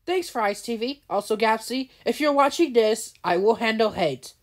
Thanks for Ice TV. Also, Gapsy, if you're watching this, I will handle hate.